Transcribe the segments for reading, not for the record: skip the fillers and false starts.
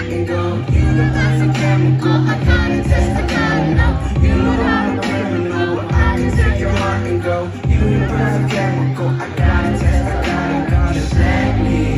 heart and go. You the perfect chemical, I gotta test, I gotta know. You know I'm a criminal, but I can take your heart and go. You the perfect chemical, I gotta test, I gotta just let me.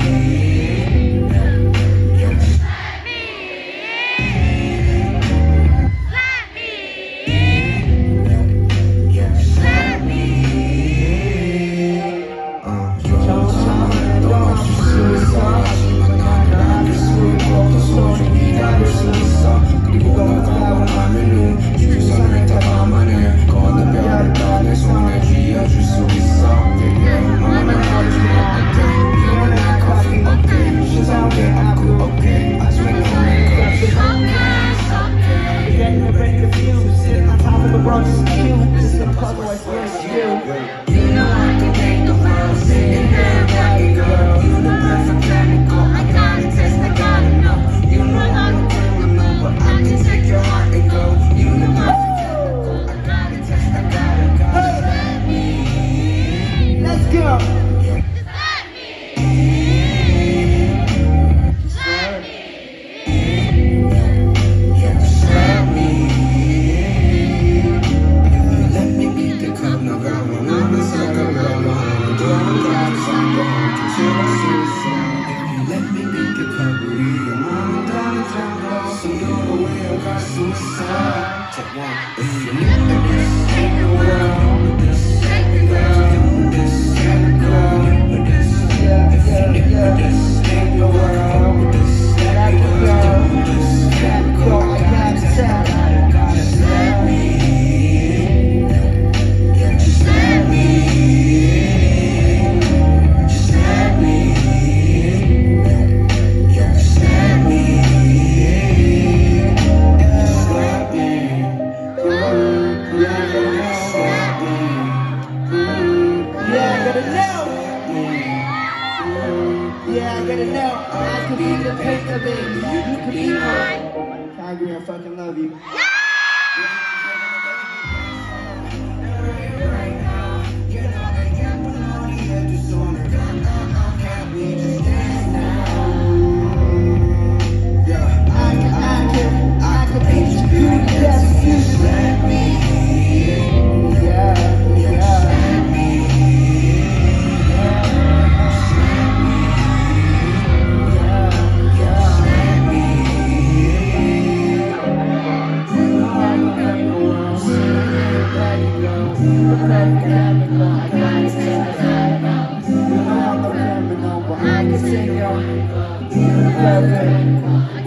Calgary, I fucking love you. I can